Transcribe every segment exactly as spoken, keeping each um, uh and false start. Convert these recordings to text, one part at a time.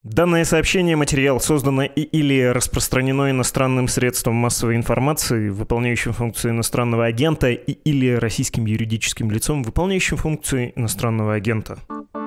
Данное сообщение, материал создано и или распространено иностранным средством массовой информации, выполняющим функцию иностранного агента, и или российским юридическим лицом, выполняющим функцию иностранного агента.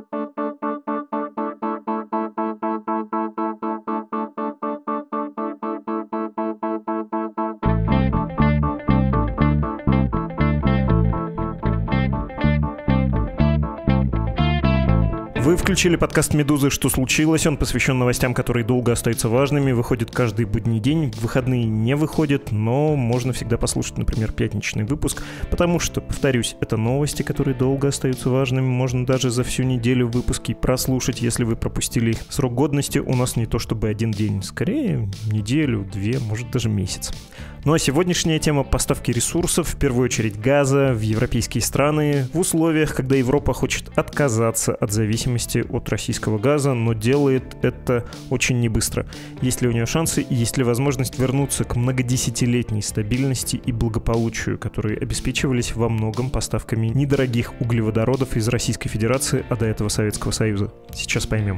Вы включили подкаст «Медузы. Что случилось?». Он посвящен новостям, которые долго остаются важными, выходит каждый будний день. В выходные не выходит, но можно всегда послушать, например, пятничный выпуск, потому что, повторюсь, это новости, которые долго остаются важными. Можно даже за всю неделю выпуски прослушать, если вы пропустили их. Срок годности у нас не то чтобы один день, скорее неделю, две, может даже месяц. Ну а сегодняшняя тема — поставки ресурсов, в первую очередь газа, в европейские страны, в условиях, когда Европа хочет отказаться от зависимости от российского газа, но делает это очень небыстро. Есть ли у нее шансы и есть ли возможность вернуться к многодесятилетней стабильности и благополучию, которые обеспечивались во многом поставками недорогих углеводородов из Российской Федерации, а до этого Советского Союза? Сейчас поймем.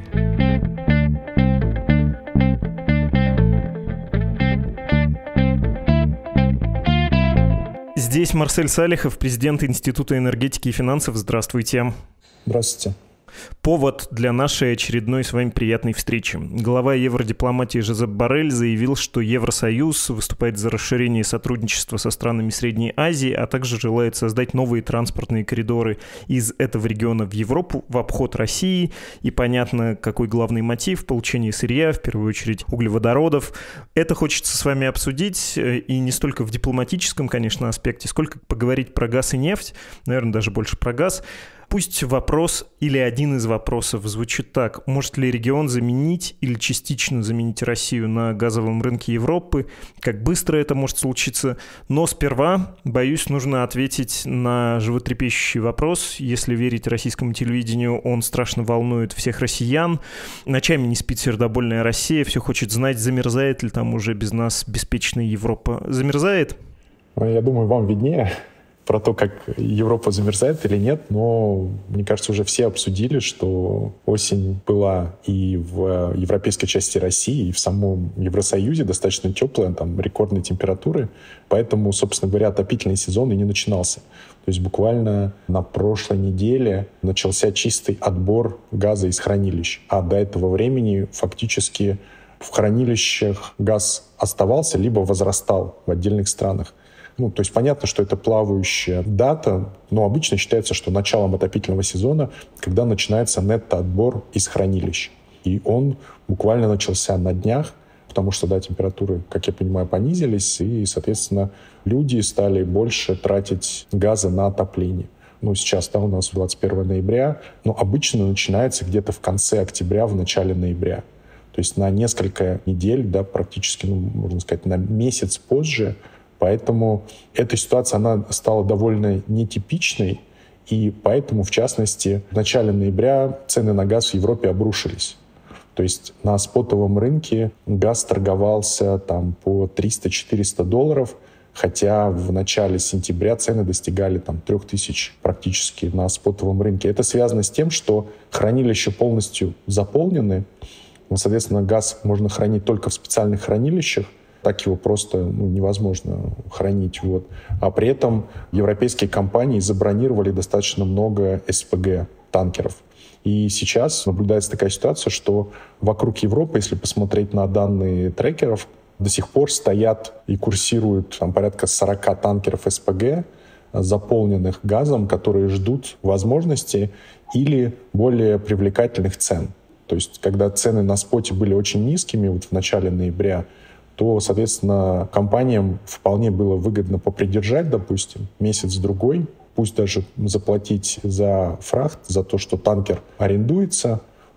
Здесь Марсель Салихов, президент Института энергетики и финансов. Здравствуйте. Здравствуйте. Повод для нашей очередной с вами приятной встречи. Глава евродипломатии Жозеп Боррель заявил, что Евросоюз выступает за расширение сотрудничества со странами Средней Азии, а также желает создать новые транспортные коридоры из этого региона в Европу в обход России. И понятно, какой главный мотив — получение сырья, в первую очередь углеводородов. Это хочется с вами обсудить, и не столько в дипломатическом, конечно, аспекте, сколько поговорить про газ и нефть, наверное, даже больше про газ. Пусть вопрос или один из вопросов звучит так: может ли регион заменить или частично заменить Россию на газовом рынке Европы? Как быстро это может случиться? Но сперва, боюсь, нужно ответить на животрепещущий вопрос. Если верить российскому телевидению, он страшно волнует всех россиян. Ночами не спит сердобольная Россия, все хочет знать, замерзает ли там уже без нас беспечная Европа. Замерзает? Я думаю, вам виднее про то, как Европа замерзает или нет, но, мне кажется, уже все обсудили, что осень была и в европейской части России, и в самом Евросоюзе достаточно теплая, там рекордные температуры, поэтому, собственно говоря, отопительный сезон и не начинался. То есть буквально на прошлой неделе начался чистый отбор газа из хранилищ, а до этого времени фактически в хранилищах газ оставался либо возрастал в отдельных странах. Ну, то есть понятно, что это плавающая дата, но обычно считается, что началом отопительного сезона, когда начинается нетто-отбор из хранилищ. И он буквально начался на днях, потому что, да, температуры, как я понимаю, понизились, и, соответственно, люди стали больше тратить газа на отопление. Ну, сейчас, да, у нас двадцать первого ноября, но обычно начинается где-то в конце октября, в начале ноября. То есть на несколько недель, да, практически, ну, можно сказать, на месяц позже. Поэтому эта ситуация, она стала довольно нетипичной, и поэтому, в частности, в начале ноября цены на газ в Европе обрушились. То есть на спотовом рынке газ торговался там по триста-четыреста долларов, хотя в начале сентября цены достигали там трех тысяч практически на спотовом рынке. Это связано с тем, что хранилища полностью заполнены, соответственно, газ можно хранить только в специальных хранилищах, так его просто ну, невозможно хранить. Вот. А при этом европейские компании забронировали достаточно много эс пэ гэ танкеров. И сейчас наблюдается такая ситуация, что вокруг Европы, если посмотреть на данные трекеров, до сих пор стоят и курсируют там, порядка сорок танкеров эс пэ гэ, заполненных газом, которые ждут возможности или более привлекательных цен. То есть, когда цены на споте были очень низкими вот в начале ноября, то, соответственно, компаниям вполне было выгодно попридержать, допустим, месяц-другой, пусть даже заплатить за фрахт, за то, что танкер арендуется,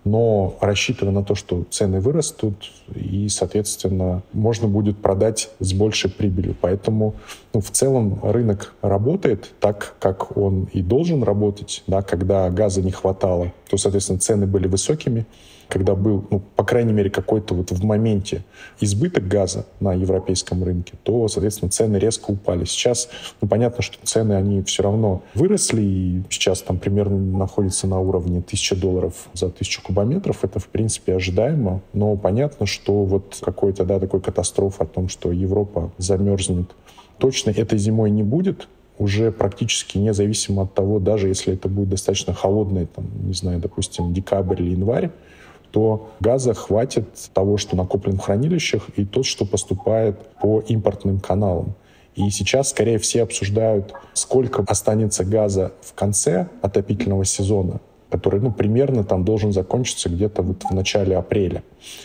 но рассчитывая на то, что цены вырастут, и, соответственно, можно будет продать с большей прибылью. Поэтому ну, в целом рынок работает так, как он и должен работать. Да, когда газа не хватало, то, соответственно, цены были высокими. когда был, ну, по крайней мере, какой-то вот в моменте избыток газа на европейском рынке, то, соответственно, цены резко упали. Сейчас, ну, понятно, что цены, они все равно выросли, и сейчас там примерно находятся на уровне тысячи долларов за тысячу кубометров. Это, в принципе, ожидаемо, но понятно, что вот какой-то, да, такой катастрофы о том, что Европа замерзнет, точно этой зимой не будет. Уже практически независимо от того, даже если это будет достаточно холодный, там, не знаю, допустим, декабрь или январь, то газа хватит того, что накоплен в хранилищах, и тот, что поступает по импортным каналам. И сейчас, скорее, все обсуждают, сколько останется газа в конце отопительного сезона, который, ну, примерно там должен закончиться где-то вот в начале апреля.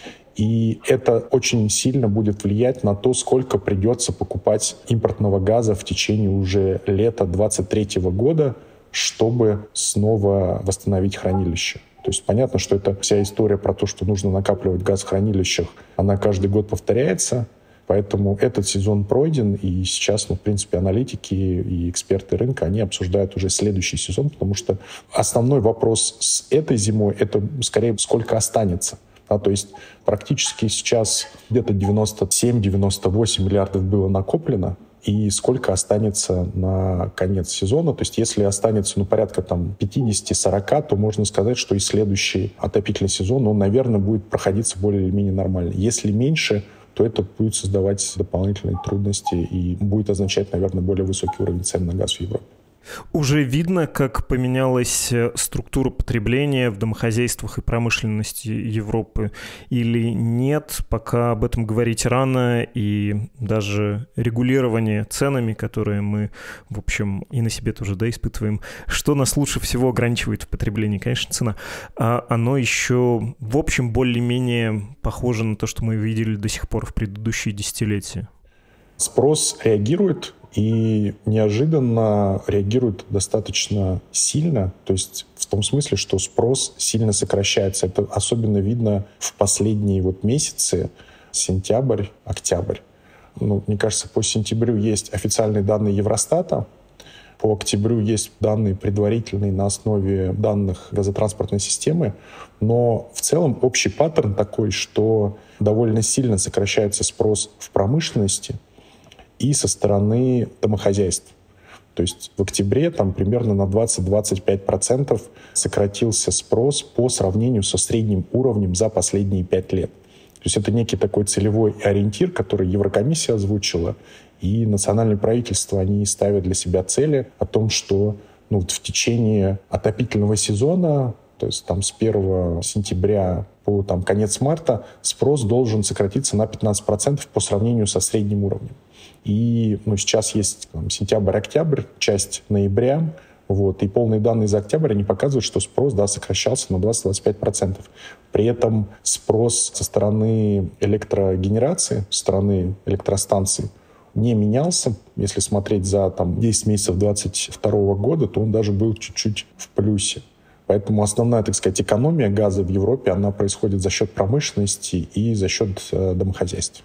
И это очень сильно будет влиять на то, сколько придется покупать импортного газа в течение уже лета двадцать третьего года, чтобы снова восстановить хранилище. То есть понятно, что это вся история про то, что нужно накапливать газ в хранилищах, она каждый год повторяется. Поэтому этот сезон пройден, и сейчас, ну, в принципе, аналитики и эксперты рынка, они обсуждают уже следующий сезон, потому что основной вопрос с этой зимой — это скорее сколько останется. Да, то есть практически сейчас где-то девяносто семь - девяносто восемь миллиардов было накоплено, и сколько останется на конец сезона. То есть если останется, ну, порядка там пятьдесят - сорок, то можно сказать, что и следующий отопительный сезон, он, наверное, будет проходиться более или менее нормально. Если меньше, то это будет создавать дополнительные трудности и будет означать, наверное, более высокий уровень цен на газ в Европе. Уже видно, как поменялась структура потребления в домохозяйствах и промышленности Европы, или нет? Пока об этом говорить рано, и даже регулирование ценами, которые мы, в общем, и на себе тоже, да, испытываем, что нас лучше всего ограничивает в потреблении? Конечно, цена. А оно еще, в общем, более-менее похоже на то, что мы видели до сих пор в предыдущие десятилетия. Спрос реагирует, и неожиданно реагирует достаточно сильно, то есть в том смысле, что спрос сильно сокращается. Это особенно видно в последние вот месяцы, сентябрь, октябрь. Ну, мне кажется, по сентябрю есть официальные данные Евростата, по октябрю есть данные предварительные на основе данных газотранспортной системы, но в целом общий паттерн такой, что довольно сильно сокращается спрос в промышленности и со стороны домохозяйств. То есть в октябре там примерно на двадцать - двадцать пять процентов сократился спрос по сравнению со средним уровнем за последние пять лет. То есть это некий такой целевой ориентир, который Еврокомиссия озвучила, и национальные правительства, они ставят для себя цели о том, что, ну, вот в течение отопительного сезона, то есть там с первого сентября по там, конец марта, спрос должен сократиться на пятнадцать процентов по сравнению со средним уровнем. И, ну, сейчас есть там, сентябрь-октябрь, часть ноября, вот, и полные данные за октябрь, они показывают, что спрос, да, сокращался на двадцать - двадцать пять процентов. При этом спрос со стороны электрогенерации, со стороны электростанций не менялся. Если смотреть за там, десять месяцев двадцать второго года, то он даже был чуть-чуть в плюсе. Поэтому основная, так сказать, экономия газа в Европе, она происходит за счет промышленности и за счет э, домохозяйств.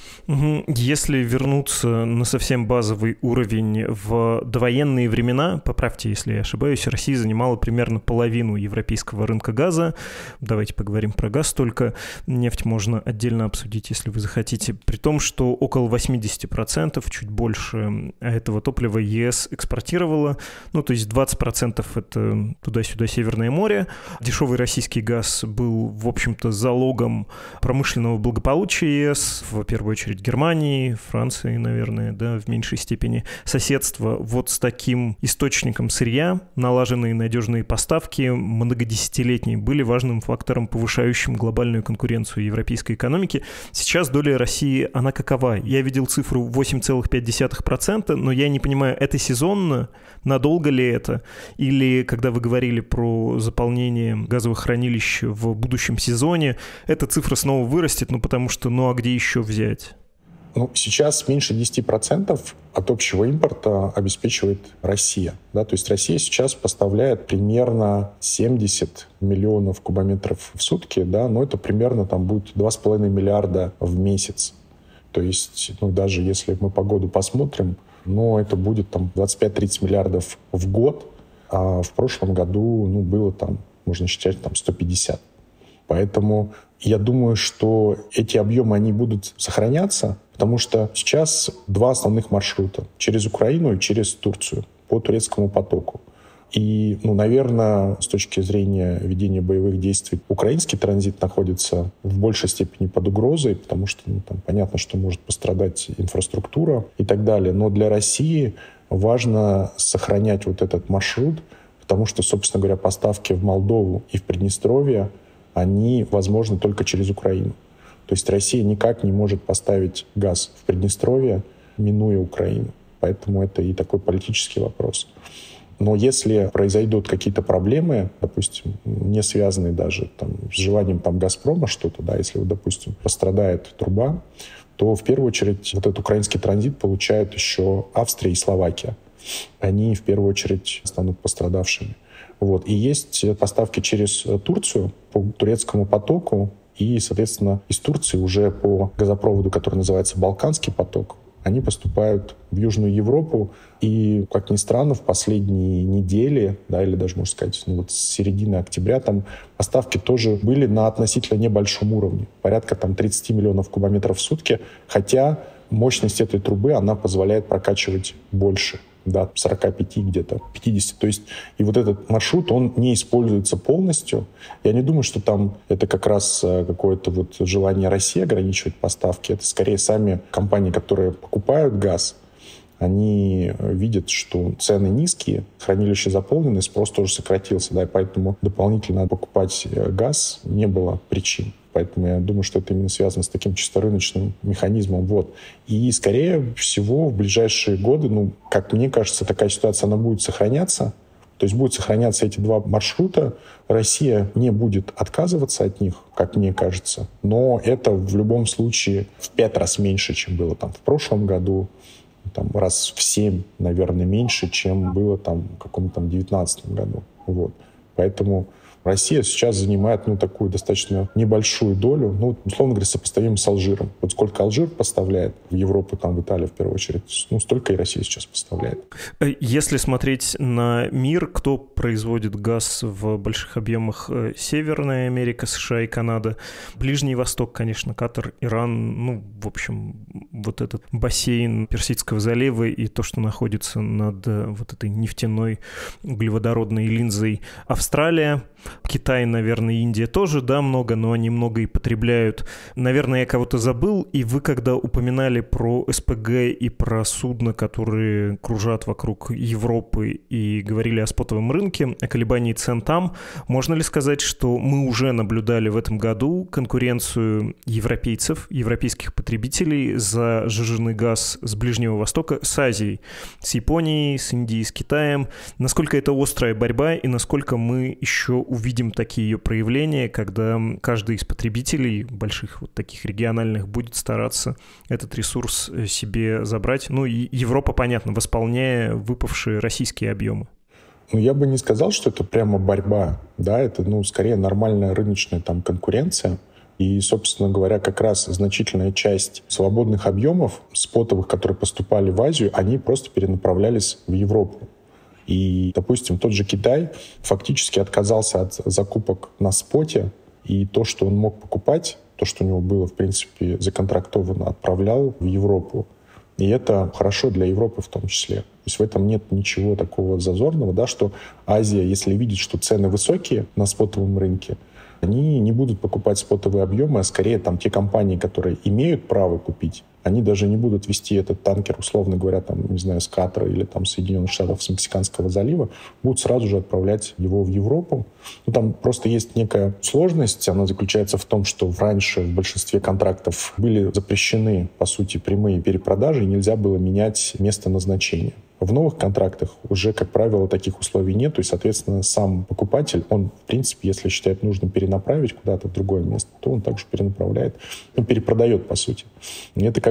Если вернуться на совсем базовый уровень в довоенные времена, поправьте, если я ошибаюсь, Россия занимала примерно половину европейского рынка газа. Давайте поговорим про газ только. Нефть можно отдельно обсудить, если вы захотите. При том, что около восемьдесят процентов, чуть больше этого топлива ЕС экспортировала. Ну, то есть двадцать процентов это туда-сюда Северное море. Дешевый российский газ был, в общем-то, залогом промышленного благополучия ЕС, в первую очередь Германии, Франции, наверное, да, в меньшей степени. Соседство вот с таким источником сырья, налаженные надежные поставки, многодесятилетние, были важным фактором, повышающим глобальную конкуренцию европейской экономики. Сейчас доля России, она какова? Я видел цифру восемь целых пять десятых процента, но я не понимаю, это сезонно? Надолго ли это? Или, когда вы говорили про заполнение газовых хранилищ в будущем сезоне, эта цифра снова вырастет, ну потому что, ну а где еще взять? Ну, сейчас меньше десять процентов от общего импорта обеспечивает Россия. Да? То есть Россия сейчас поставляет примерно семьдесят миллионов кубометров в сутки, да? Но это примерно там будет два с половиной миллиарда в месяц. То есть, ну, даже если мы по году посмотрим, ну, это будет там двадцать пять - тридцать миллиардов в год, а в прошлом году, ну, было там, можно считать, там сто пятьдесят. Поэтому я думаю, что эти объемы, они будут сохраняться, потому что сейчас два основных маршрута — через Украину и через Турцию по турецкому потоку. И, ну, наверное, с точки зрения ведения боевых действий, украинский транзит находится в большей степени под угрозой, потому что, ну, там понятно, что может пострадать инфраструктура и так далее. Но для России важно сохранять вот этот маршрут, потому что, собственно говоря, поставки в Молдову и в Приднестровье, они возможны только через Украину. То есть Россия никак не может поставить газ в Приднестровье, минуя Украину. Поэтому это и такой политический вопрос. Но если произойдут какие-то проблемы, допустим, не связанные даже там, с желанием там, «Газпрома» что-то, да, если, допустим, пострадает труба, то в первую очередь вот этот украинский транзит получают еще Австрия и Словакия. Они в первую очередь станут пострадавшими. Вот. И есть поставки через Турцию по турецкому потоку, и, соответственно, из Турции уже по газопроводу, который называется «Балканский поток», они поступают в Южную Европу. И, как ни странно, в последние недели, да, или даже, можно сказать, ну, вот с середины октября, там поставки тоже были на относительно небольшом уровне. Порядка там, тридцать миллионов кубометров в сутки. Хотя мощность этой трубы, она позволяет прокачивать больше. Да, сорок пять где-то, пятьдесят. То есть и вот этот маршрут, он не используется полностью. Я не думаю, что там это как раз какое-то вот желание России ограничивать поставки. Это скорее сами компании, которые покупают газ, они видят, что цены низкие, хранилища заполнены, спрос тоже сократился, да, и поэтому дополнительно покупать газ не было причин. Поэтому я думаю, что это именно связано с таким чисто рыночным механизмом. Вот. И, скорее всего, в ближайшие годы, ну, как мне кажется, такая ситуация, она будет сохраняться. То есть будут сохраняться эти два маршрута. Россия не будет отказываться от них, как мне кажется. Но это в любом случае в пять раз меньше, чем было там в прошлом году. Там, раз в семь, наверное, меньше, чем было там в каком-то там девятнадцатом году. Вот. Поэтому Россия сейчас занимает, ну, такую достаточно небольшую долю, ну, условно говоря, сопоставимо с Алжиром. Вот сколько Алжир поставляет в Европу, там, в Италию, в первую очередь, ну, столько и Россия сейчас поставляет. Если смотреть на мир, кто производит газ в больших объемах? Северная Америка, США и Канада. Ближний Восток, конечно, Катар, Иран, ну, в общем, вот этот бассейн Персидского залива и то, что находится над вот этой нефтяной углеводородной линзой. Австралия, Китай, наверное, Индия тоже, да, много, но они много и потребляют. Наверное, я кого-то забыл, и вы, когда упоминали про эс пэ гэ и про судна, которые кружат вокруг Европы, и говорили о спотовом рынке, о колебании цен там, можно ли сказать, что мы уже наблюдали в этом году конкуренцию европейцев, европейских потребителей за сжиженный газ с Ближнего Востока с Азией, с Японией, с Индией, с Китаем? Насколько это острая борьба, и насколько мы еще увидим такие ее проявления, когда каждый из потребителей больших вот таких региональных будет стараться этот ресурс себе забрать? Ну и Европа, понятно, восполняя выпавшие российские объемы. Ну, я бы не сказал, что это прямо борьба, да, это, ну, скорее нормальная рыночная там конкуренция. И, собственно говоря, как раз значительная часть свободных объемов спотовых, которые поступали в Азию, они просто перенаправлялись в Европу. И, допустим, тот же Китай фактически отказался от закупок на споте, и то, что он мог покупать, то, что у него было, в принципе, законтрактовано, отправлял в Европу. И это хорошо для Европы в том числе. То есть в этом нет ничего такого зазорного, да, что Азия, если видит, что цены высокие на спотовом рынке, они не будут покупать спотовые объемы, а скорее там те компании, которые имеют право купить, они даже не будут вести этот танкер, условно говоря, там, не знаю, с Катара или там Соединенных Штатов, с Мексиканского залива, будут сразу же отправлять его в Европу. Ну, там просто есть некая сложность, она заключается в том, что раньше в большинстве контрактов были запрещены, по сути, прямые перепродажи, и нельзя было менять место назначения. В новых контрактах уже, как правило, таких условий нет, и, соответственно, сам покупатель, он, в принципе, если считает нужно перенаправить куда-то в другое место, то он также перенаправляет, ну, перепродает, по сути. И это как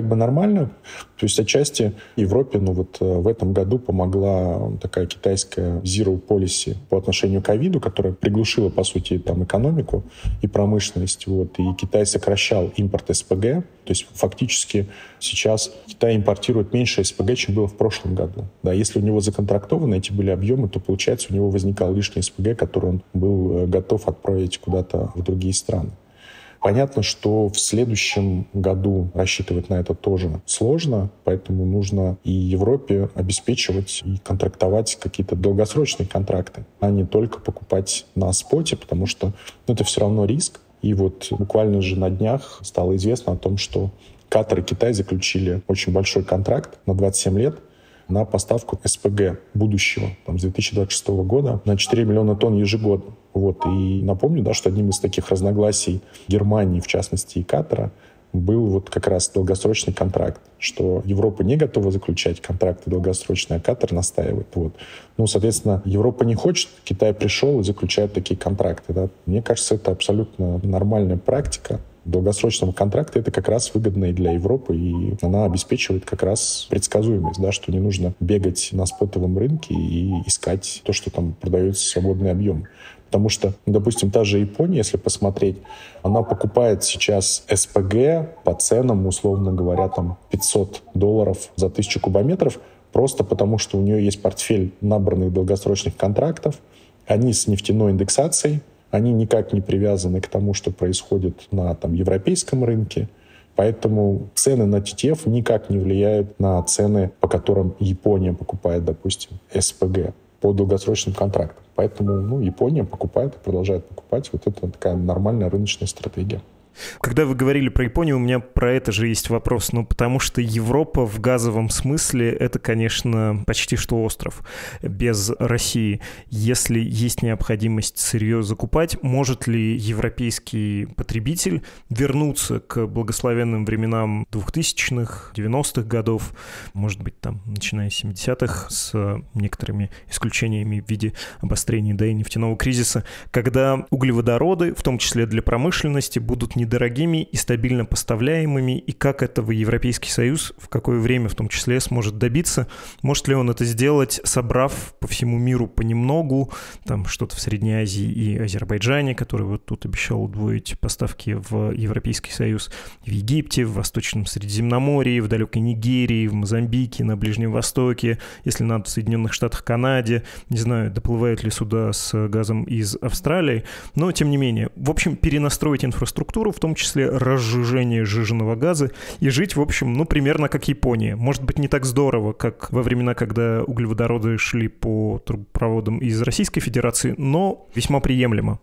как бы нормально. То есть отчасти Европе, ну вот в этом году помогла такая китайская zero policy по отношению к ковиду, которая приглушила, по сути, там экономику и промышленность. Вот. И Китай сокращал импорт СПГ. То есть фактически сейчас Китай импортирует меньше СПГ, чем было в прошлом году. Да, если у него законтрактованы эти были объемы, то, получается, у него возникал лишний СПГ, который он был готов отправить куда-то в другие страны. Понятно, что в следующем году рассчитывать на это тоже сложно, поэтому нужно и Европе обеспечивать и контрактовать какие-то долгосрочные контракты, а не только покупать на споте, потому что ну, это все равно риск. И вот буквально же на днях стало известно о том, что Катар и Китай заключили очень большой контракт на двадцать семь лет на поставку СПГ будущего, там, с две тысячи двадцать шестого года на четыре миллиона тонн ежегодно. Вот. И напомню, да, что одним из таких разногласий Германии, в частности, и Катара, был вот как раз долгосрочный контракт, что Европа не готова заключать контракты долгосрочные, а Катар настаивает. Вот. Ну, соответственно, Европа не хочет, Китай пришел и заключает такие контракты. Да. Мне кажется, это абсолютно нормальная практика долгосрочного контракта. Это как раз выгодно и для Европы, и она обеспечивает как раз предсказуемость, да, что не нужно бегать на спотовом рынке и искать то, что там продается свободный объем. Потому что, допустим, та же Япония, если посмотреть, она покупает сейчас СПГ по ценам, условно говоря, там пятьсот долларов за тысячу кубометров, просто потому что у нее есть портфель набранных долгосрочных контрактов, они с нефтяной индексацией, они никак не привязаны к тому, что происходит на там, европейском рынке. Поэтому цены на ти ти эф никак не влияют на цены, по которым Япония покупает, допустим, СПГ по долгосрочным контрактам. Поэтому ну, Япония покупает и продолжает покупать. Вот это такая нормальная рыночная стратегия. Когда вы говорили про Японию, у меня про это же есть вопрос. Ну, потому что Европа в газовом смысле — это, конечно, почти что остров без России. Если есть необходимость сырье закупать, может ли европейский потребитель вернуться к благословенным временам двухтысячных, девяностых годов, может быть, там, начиная с семидесятых, с некоторыми исключениями в виде обострения, да, и нефтяного кризиса, когда углеводороды, в том числе для промышленности, будут не недорогими и стабильно поставляемыми, и как этого Европейский Союз в какое время в том числе сможет добиться? Может ли он это сделать, собрав по всему миру понемногу, там что-то в Средней Азии и Азербайджане, который вот тут обещал удвоить поставки в Европейский Союз, в Египте, в Восточном Средиземноморье, в далекой Нигерии, в Мозамбике, на Ближнем Востоке, если надо, в Соединенных Штатах, Канаде, не знаю, доплывают ли суда с газом из Австралии, но тем не менее, в общем, перенастроить инфраструктуру, в том числе разжижение сжиженного газа, и жить, в общем, ну, примерно как Япония. Может быть, не так здорово, как во времена, когда углеводороды шли по трубопроводам из Российской Федерации, но весьма приемлемо.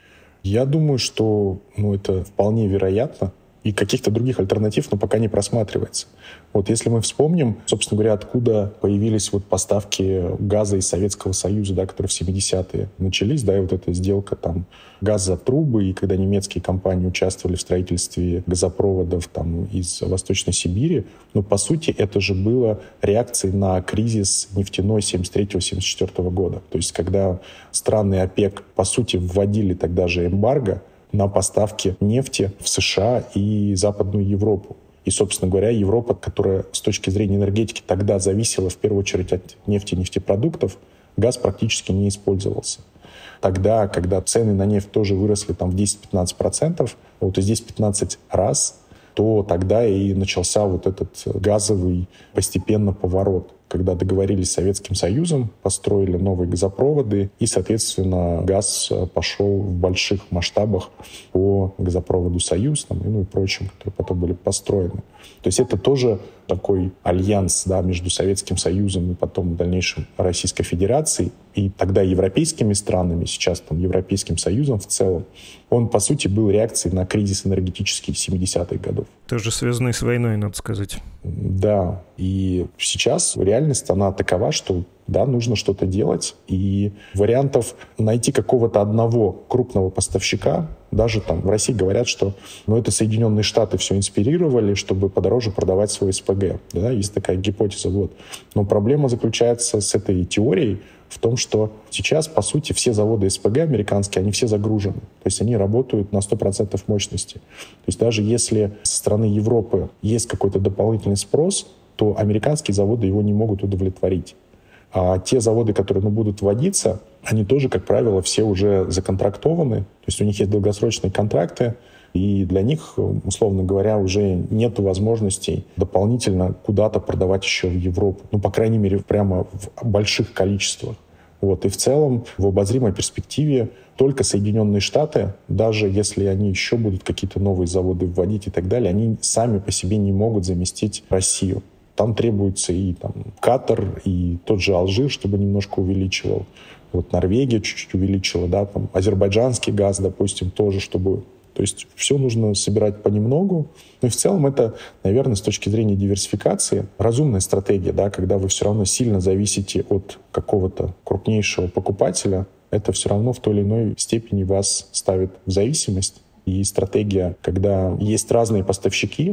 Я думаю, что ну, это вполне вероятно, и каких-то других альтернатив, но пока не просматривается. Вот если мы вспомним, собственно говоря, откуда появились вот поставки газа из Советского Союза, да, которые в семидесятые начались, да, и вот эта сделка там газ за трубы, и когда немецкие компании участвовали в строительстве газопроводов там из Восточной Сибири, ну, по сути, это же было реакцией на кризис нефтяной семьдесят третьего — семьдесят четвёртого года. То есть когда страны ОПЕК, по сути, вводили тогда же эмбарго на поставки нефти в США и Западную Европу. И, собственно говоря, Европа, которая с точки зрения энергетики тогда зависела в первую очередь от нефти и нефтепродуктов, газ практически не использовался. Тогда, когда цены на нефть тоже выросли там, в десять-пятнадцать процентов, вот и здесь пятнадцать раз, то тогда и начался вот этот газовый постепенно поворот, когда договорились с Советским Союзом, построили новые газопроводы, и, соответственно, газ пошел в больших масштабах по газопроводу «Союз», там, ну и прочим, которые потом были построены. То есть это тоже такой альянс, да, между Советским Союзом и потом в дальнейшем Российской Федерацией, и тогда европейскими странами, сейчас там Европейским Союзом в целом. Он, по сути, был реакцией на кризис энергетический семидесятых годов. Тоже связанный с войной, надо сказать. Да, и сейчас реальность, она такова, что да, нужно что-то делать, и вариантов найти какого-то одного крупного поставщика, даже там в России говорят, что ну, это Соединенные Штаты все инспирировали, чтобы подороже продавать свой СПГ. Да, есть такая гипотеза. Вот. Но проблема заключается с этой теорией в том, что сейчас, по сути, все заводы СПГ американские, они все загружены. То есть они работают на сто процентов мощности. То есть даже если со стороны Европы есть какой-то дополнительный спрос, то американские заводы его не могут удовлетворить. А те заводы, которые ну, будут вводиться, они тоже, как правило, все уже законтрактованы. То есть у них есть долгосрочные контракты, и для них, условно говоря, уже нет возможностей дополнительно куда-то продавать еще в Европу. Ну, по крайней мере, прямо в больших количествах. Вот. И в целом, в обозримой перспективе, только Соединенные Штаты, даже если они еще будут какие-то новые заводы вводить и так далее, они сами по себе не могут заместить Россию. Там требуется и там, Катар, и тот же Алжир, чтобы немножко увеличивал. Вот Норвегия чуть-чуть увеличила, да, там азербайджанский газ, допустим, тоже, чтобы... То есть все нужно собирать понемногу. Ну и в целом это, наверное, с точки зрения диверсификации разумная стратегия, да, когда вы все равно сильно зависите от какого-то крупнейшего покупателя, это все равно в той или иной степени вас ставит в зависимость. И стратегия, когда есть разные поставщики,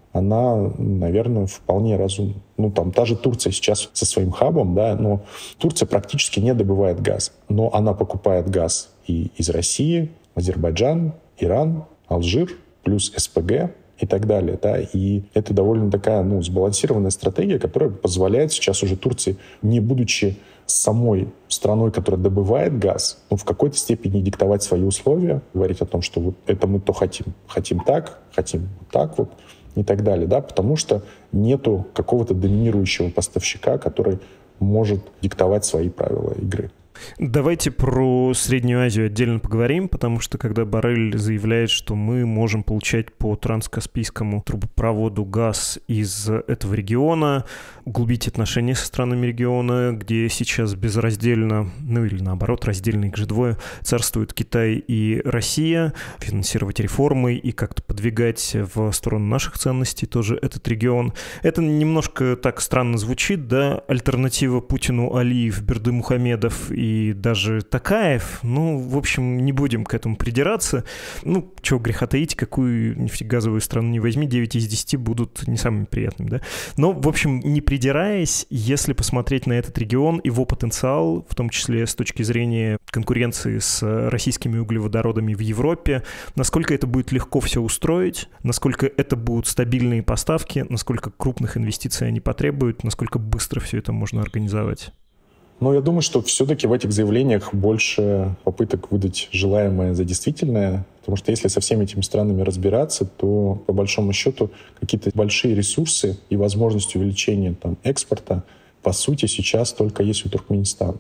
она, наверное, вполне разумна. Ну, там, та же Турция сейчас со своим хабом, да, но Турция практически не добывает газ. Но она покупает газ и из России, Азербайджан, Иран, Алжир, плюс СПГ и так далее. Да? И это довольно такая ну, сбалансированная стратегия, которая позволяет сейчас уже Турции, не будучи самой страной, которая добывает газ, ну, в какой-то степени диктовать свои условия, говорить о том, что вот это мы то хотим, хотим так, хотим так вот и так далее. Да? Потому что нету какого-то доминирующего поставщика, который может диктовать свои правила игры. Давайте про Среднюю Азию отдельно поговорим, потому что когда Боррель заявляет, что мы можем получать по транскаспийскому трубопроводу газ из этого региона, углубить отношения со странами региона, где сейчас безраздельно, ну или наоборот, раздельно их же двое, царствуют Китай и Россия, финансировать реформы и как-то подвигать в сторону наших ценностей тоже этот регион. Это немножко так странно звучит, да, альтернатива Путину Алиев, Бердымухамедов и и даже Токаев, ну, в общем, не будем к этому придираться. Ну, чего греха таить, какую нефтегазовую страну не возьми, девять из десяти будут не самыми приятными, да. Но, в общем, не придираясь, если посмотреть на этот регион, его потенциал, в том числе с точки зрения конкуренции с российскими углеводородами в Европе, насколько это будет легко все устроить, насколько это будут стабильные поставки, насколько крупных инвестиций они потребуют, насколько быстро все это можно организовать. Но я думаю, что все-таки в этих заявлениях больше попыток выдать желаемое за действительное, потому что если со всеми этими странами разбираться, то по большому счету какие-то большие ресурсы и возможность увеличения там, экспорта по сути сейчас только есть у Туркменистана.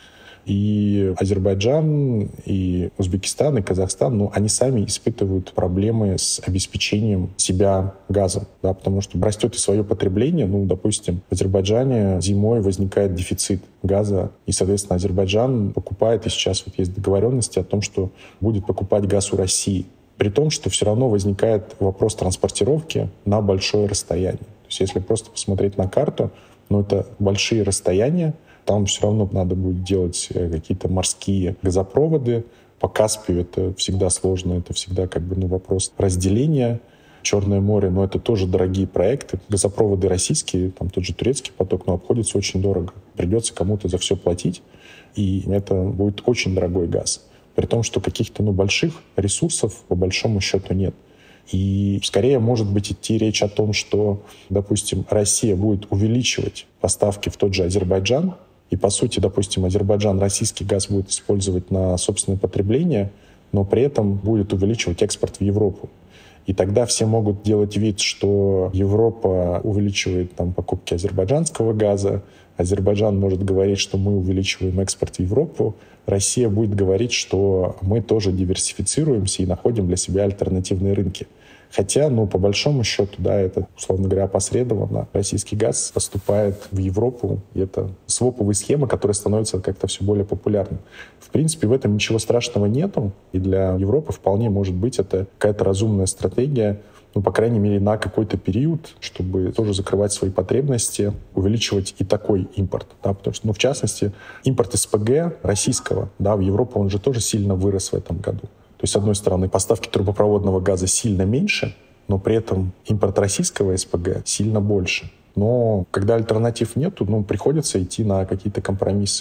И Азербайджан, и Узбекистан, и Казахстан, ну, они сами испытывают проблемы с обеспечением себя газом, да, потому что растет и свое потребление. Ну, допустим, в Азербайджане зимой возникает дефицит газа, и, соответственно, Азербайджан покупает, и сейчас вот есть договоренности о том, что будет покупать газ у России. При том, что все равно возникает вопрос транспортировки на большое расстояние. То есть если просто посмотреть на карту, ну, это большие расстояния, там все равно надо будет делать какие-то морские газопроводы. По Каспию это всегда сложно, это всегда как бы ну, вопрос разделения. Черное море, но это тоже дорогие проекты. Газопроводы российские, там тот же турецкий поток, но обходится очень дорого. Придется кому-то за все платить, и это будет очень дорогой газ. При том, что каких-то ну, больших ресурсов по большому счету нет. И скорее может быть идти речь о том, что, допустим, Россия будет увеличивать поставки в тот же Азербайджан, и, по сути, допустим, Азербайджан российский газ будет использовать на собственное потребление, но при этом будет увеличивать экспорт в Европу. И тогда все могут делать вид, что Европа увеличивает там, покупки азербайджанского газа, Азербайджан может говорить, что мы увеличиваем экспорт в Европу, Россия будет говорить, что мы тоже диверсифицируемся и находим для себя альтернативные рынки. Хотя, ну, по большому счету, да, это, условно говоря, опосредованно. Российский газ поступает в Европу, и это своповые схемы, которые становятся как-то все более популярными. В принципе, в этом ничего страшного нету, и для Европы вполне может быть это какая-то разумная стратегия, ну, по крайней мере, на какой-то период, чтобы тоже закрывать свои потребности, увеличивать и такой импорт. Да, потому что, ну, в частности, импорт СПГ российского, да, в Европу он же тоже сильно вырос в этом году. То есть, с одной стороны, поставки трубопроводного газа сильно меньше, но при этом импорт российского СПГ сильно больше. Но когда альтернатив нету, ну, приходится идти на какие-то компромиссы.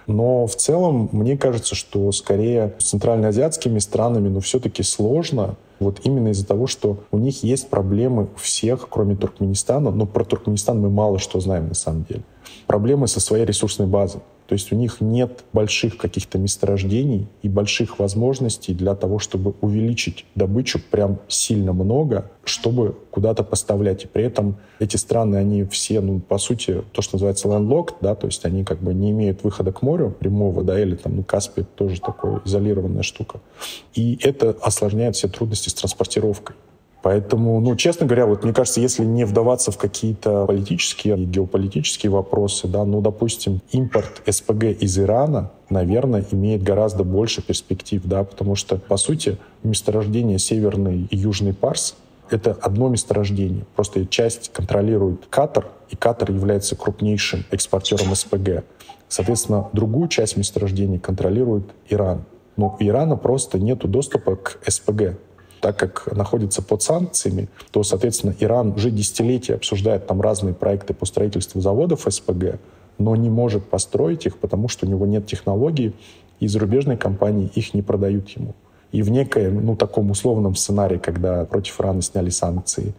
Но в целом, мне кажется, что скорее с центральноазиатскими странами, ну, все-таки сложно. Вот именно из-за того, что у них есть проблемы у всех, кроме Туркменистана. Но про Туркменистан мы мало что знаем на самом деле. Проблемы со своей ресурсной базой. То есть у них нет больших каких-то месторождений и больших возможностей для того, чтобы увеличить добычу прям сильно много, чтобы куда-то поставлять. И при этом эти страны, они все, ну, по сути, то, что называется landlocked, да, то есть они как бы не имеют выхода к морю прямого, да, или там, ну, Каспий тоже такая изолированная штука. И это осложняет все трудности с транспортировкой. Поэтому, ну, честно говоря, вот мне кажется, если не вдаваться в какие-то политические и геополитические вопросы, да, ну, допустим, импорт эс пэ гэ из Ирана, наверное, имеет гораздо больше перспектив, да, потому что, по сути, месторождение Северный и Южный Парс — это одно месторождение. Просто часть контролирует Катар, и Катар является крупнейшим экспортером эс пэ гэ. Соответственно, другую часть месторождений контролирует Иран. Но у Ирана просто нет доступа к эс пэ гэ. Так как находится под санкциями, то, соответственно, Иран уже десятилетия обсуждает там разные проекты по строительству заводов эс пэ гэ, но не может построить их, потому что у него нет технологий, и зарубежные компании их не продают ему. И в некоем, ну, таком условном сценарии, когда против Ирана сняли санкции,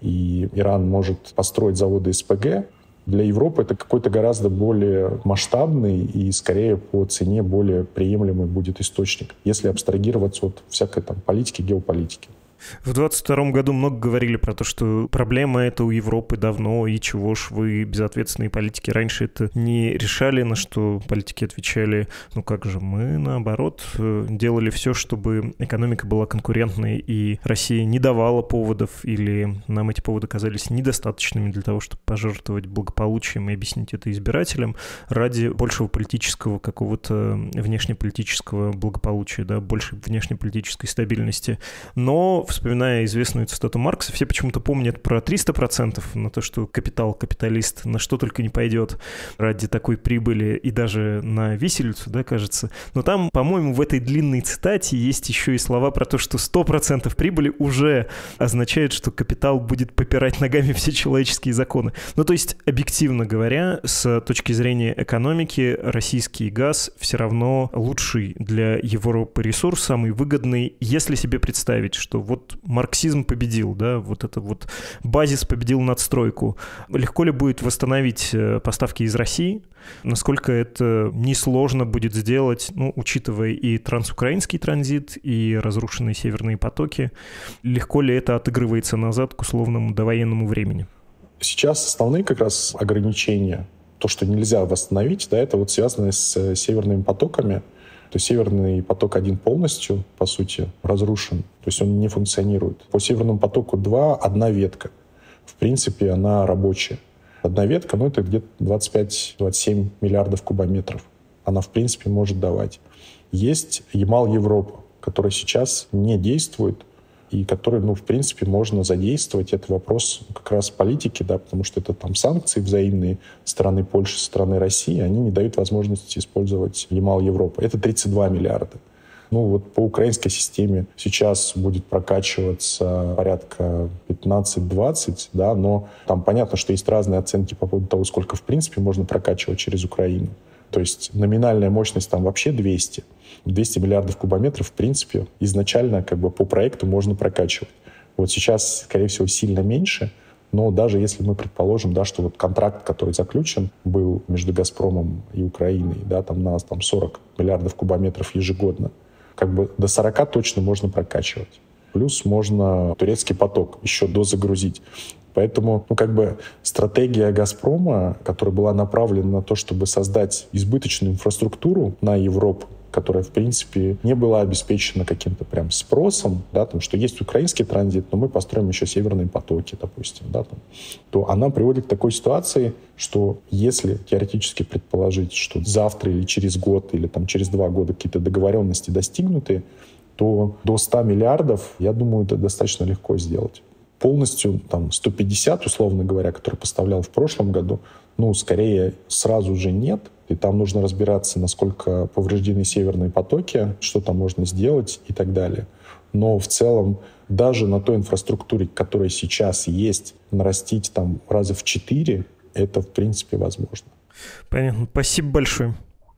и Иран может построить заводы эс пэ гэ, для Европы это какой-то гораздо более масштабный и, скорее, по цене более приемлемый будет источник, если абстрагироваться от всякой там политики, геополитики. В двадцать втором году много говорили про то, что проблема это у Европы давно, и чего ж вы, безответственные политики, раньше это не решали, на что политики отвечали, ну как же, мы, наоборот, делали все, чтобы экономика была конкурентной, и Россия не давала поводов, или нам эти поводы казались недостаточными для того, чтобы пожертвовать благополучием и объяснить это избирателям ради большего политического какого-то внешнеполитического благополучия, да, большей внешнеполитической стабильности. Но вспоминая известную цитату Маркса, все почему-то помнят про триста процентов на то, что капитал, капиталист на что только не пойдет ради такой прибыли, и даже на виселицу, да, кажется. Но там, по-моему, в этой длинной цитате есть еще и слова про то, что сто процентов прибыли уже означает, что капитал будет попирать ногами все человеческие законы. Ну, то есть, объективно говоря, с точки зрения экономики, российский газ все равно лучший для Европы ресурс, самый выгодный, если себе представить, что вот марксизм победил, да, вот это вот базис победил надстройку. Легко ли будет восстановить поставки из России? Насколько это несложно будет сделать, ну, учитывая и трансукраинский транзит, и разрушенные северные потоки? Легко ли это отыгрывается назад к условному довоенному времени? Сейчас основные как раз ограничения, то, что нельзя восстановить, да, это вот связано с северными потоками. То есть Северный поток-один полностью, по сути, разрушен. То есть он не функционирует. По Северному потоку-два одна ветка. В принципе, она рабочая. Одна ветка, ну, это где-то двадцать пять - двадцать семь миллиардов кубометров. Она, в принципе, может давать. Есть Ямал-Европа, который сейчас не действует, и который, ну, в принципе, можно задействовать. Это вопрос как раз политики, да, потому что это там санкции взаимные стороны Польши, стороны России, они не дают возможности использовать Ямал-Европа. Это тридцать два миллиарда. Ну, вот по украинской системе сейчас будет прокачиваться порядка пятнадцать-двадцать, да, но там понятно, что есть разные оценки по поводу того, сколько, в принципе, можно прокачивать через Украину. То есть номинальная мощность там вообще двести. двести миллиардов кубометров, в принципе, изначально как бы по проекту можно прокачивать. Вот сейчас, скорее всего, сильно меньше, но даже если мы предположим, да, что вот контракт, который заключен был между «Газпромом» и Украиной, да, там на там, сорок миллиардов кубометров ежегодно, как бы до сорока точно можно прокачивать. Плюс можно турецкий поток еще дозагрузить. Поэтому, ну, как бы стратегия «Газпрома», которая была направлена на то, чтобы создать избыточную инфраструктуру на Европу, которая, в принципе, не была обеспечена каким-то прям спросом, да, там, что есть украинский транзит, но мы построим еще северные потоки, допустим, да, там, то она приводит к такой ситуации, что если теоретически предположить, что завтра или через год, или там, через два года какие-то договоренности достигнуты, то до ста миллиардов, я думаю, это достаточно легко сделать. Полностью там сто пятьдесят, условно говоря, который поставлял в прошлом году, ну, скорее, сразу же нет. И там нужно разбираться, насколько повреждены северные потоки, что там можно сделать и так далее. Но в целом даже на той инфраструктуре, которая сейчас есть, нарастить там раза в четыре, это в принципе возможно. Понятно. Спасибо большое.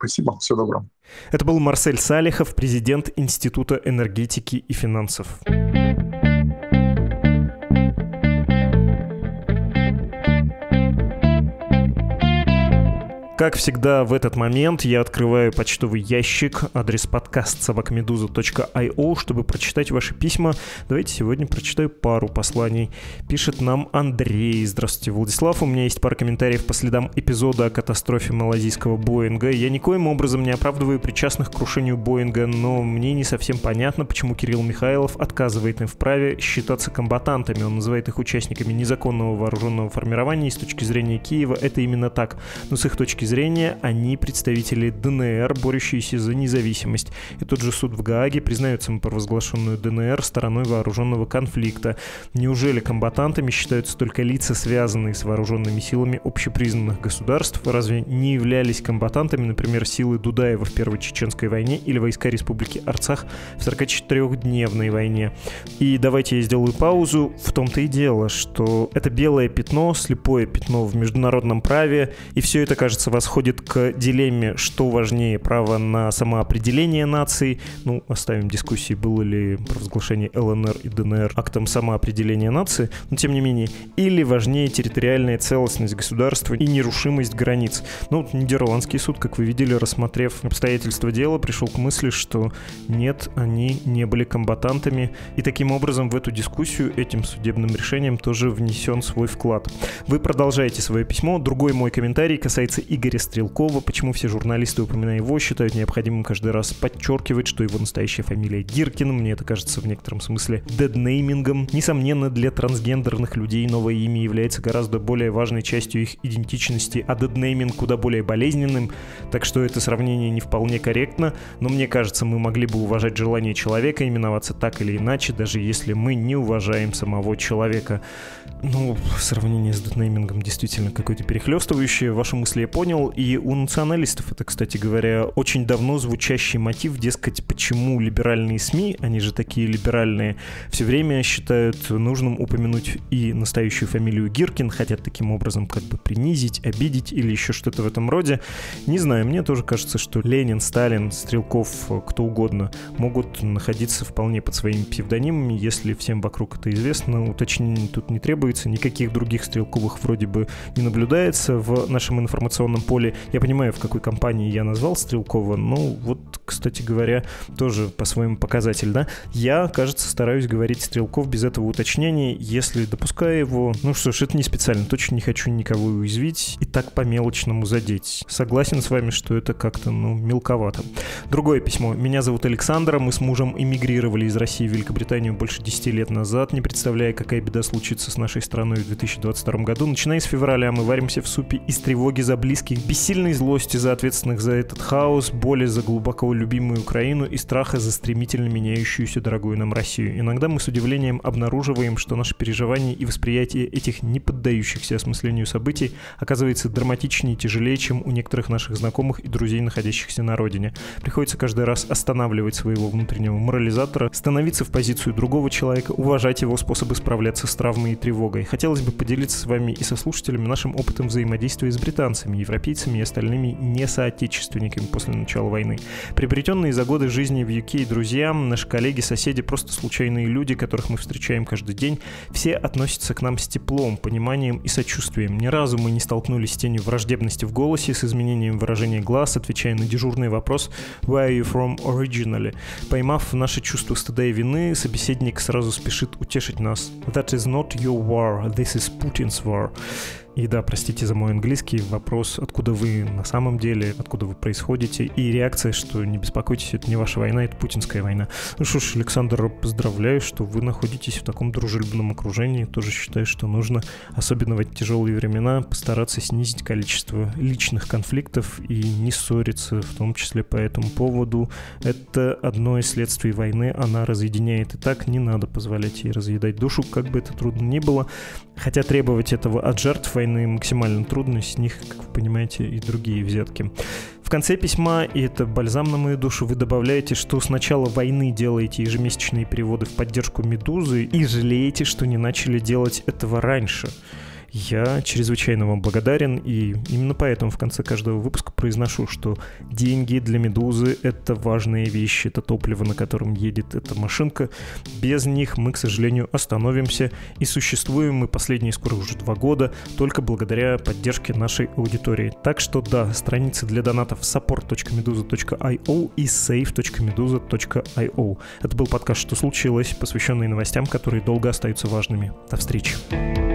Спасибо, всего доброго. Это был Марсель Салихов, президент Института энергетики и финансов. Как всегда, в этот момент я открываю почтовый ящик, адрес подкаст собака медуза точка ай о, чтобы прочитать ваши письма. Давайте сегодня прочитаю пару посланий. Пишет нам Андрей. Здравствуйте, Владислав. У меня есть пара комментариев по следам эпизода о катастрофе малазийского Боинга. Я никоим образом не оправдываю причастных к крушению Боинга, но мне не совсем понятно, почему Кирилл Михайлов отказывает им в праве считаться комбатантами. Он называет их участниками незаконного вооруженного формирования, и с точки зрения Киева это именно так. Но с их точки зрения они представители ДНР, борющиеся за независимость. И тот же суд в Гааге признает самопровозглашенную ДНР стороной вооруженного конфликта. Неужели комбатантами считаются только лица, связанные с вооруженными силами общепризнанных государств? Разве не являлись комбатантами, например, силы Дудаева в Первой Чеченской войне или войска Республики Арцах в сорокачетырёхдневной войне? И давайте я сделаю паузу. В том-то и дело, что это белое пятно, слепое пятно в международном праве, и все это, кажется, восходит к дилемме, что важнее, право на самоопределение наций. Ну, оставим дискуссии, было ли провозглашение ЛНР и ДНР актом самоопределения нации, но тем не менее, или важнее территориальная целостность государства и нерушимость границ. Ну, Нидерландский суд, как вы видели, рассмотрев обстоятельства дела, пришел к мысли, что нет, они не были комбатантами, и таким образом в эту дискуссию этим судебным решением тоже внесен свой вклад. Вы продолжаете свое письмо. Другой мой комментарий касается Игоря Стрелкова. Почему все журналисты, упоминая его, считают необходимым каждый раз подчеркивать, что его настоящая фамилия Гиркин? Мне это кажется в некотором смысле деднеймингом. Несомненно, для трансгендерных людей новое имя является гораздо более важной частью их идентичности, а деднейминг куда более болезненным, так что это сравнение не вполне корректно, но мне кажется, мы могли бы уважать желание человека именоваться так или иначе, даже если мы не уважаем самого человека. Ну, сравнение с деднеймингом действительно какое-то перехлестывающее. Ваши мысли я понял. И у националистов это, кстати говоря, очень давно звучащий мотив, дескать, почему либеральные СМИ, они же такие либеральные, все время считают нужным упомянуть и настоящую фамилию Гиркин, хотят таким образом как бы принизить, обидеть или еще что-то в этом роде. Не знаю, мне тоже кажется, что Ленин, Сталин, Стрелков, кто угодно могут находиться вполне под своими псевдонимами, если всем вокруг это известно. Уточнений тут не требуется. Никаких других Стрелковых вроде бы не наблюдается в нашем информационном поле. Я понимаю, в какой компании я назвал Стрелкова, но вот, кстати говоря, тоже по-своему показатель, да? Я, кажется, стараюсь говорить Стрелков без этого уточнения, если допускаю его. Ну что ж, это не специально, точно не хочу никого уязвить и так по-мелочному задеть. Согласен с вами, что это как-то, ну, мелковато. Другое письмо. Меня зовут Александр, мы с мужем эмигрировали из России в Великобританию больше десяти лет назад, не представляя, какая беда случится с нашей страной в две тысячи двадцать втором году. Начиная с февраля мы варимся в супе из тревоги за близких, бессильной злости за ответственных за этот хаос, боли за глубоко любимую Украину и страха за стремительно меняющуюся дорогую нам Россию. Иногда мы с удивлением обнаруживаем, что наше переживание и восприятие этих не поддающихся осмыслению событий оказывается драматичнее и тяжелее, чем у некоторых наших знакомых и друзей, находящихся на родине. Приходится каждый раз останавливать своего внутреннего морализатора, становиться в позицию другого человека, уважать его способы справляться с травмой и тревогой. Хотелось бы поделиться с вами и со слушателями нашим опытом взаимодействия с британцами, европейцами и остальными несоотечественниками после начала войны. Приобретенные за годы жизни в ю кей друзья, наши коллеги, соседи, просто случайные люди, которых мы встречаем каждый день, все относятся к нам с теплом, пониманием и сочувствием. Ни разу мы не столкнулись с тенью враждебности в голосе, с изменением выражения глаз, отвечая на дежурный вопрос «Where are you from originally?». Поймав наше чувство стыда и вины, собеседник сразу спешит утешить нас. «That is not your war, this is Putin's war». И да, простите за мой английский, вопрос, откуда вы на самом деле, откуда вы происходите, и реакция, что не беспокойтесь, это не ваша война, это путинская война. Ну что ж, Александр, поздравляю, что вы находитесь в таком дружелюбном окружении, тоже считаю, что нужно, особенно в эти тяжелые времена, постараться снизить количество личных конфликтов и не ссориться, в том числе по этому поводу. Это одно из следствий войны, она разъединяет, и так не надо позволять ей разъедать душу, как бы это трудно ни было, хотя требовать этого от жертв войны максимально трудно, с них, как вы понимаете, и другие взятки. В конце письма, и это бальзам на мою душу, вы добавляете, что с начала войны делаете ежемесячные переводы в поддержку «Медузы» и жалеете, что не начали делать этого раньше. Я чрезвычайно вам благодарен, и именно поэтому в конце каждого выпуска произношу, что деньги для «Медузы» — это важные вещи, это топливо, на котором едет эта машинка. Без них мы, к сожалению, остановимся, и существуем мы последние скоро уже два года только благодаря поддержке нашей аудитории. Так что да, страницы для донатов support точка meduza точка io и save точка meduza точка io. Это был подкаст «Что случилось?», посвященный новостям, которые долго остаются важными. До встречи.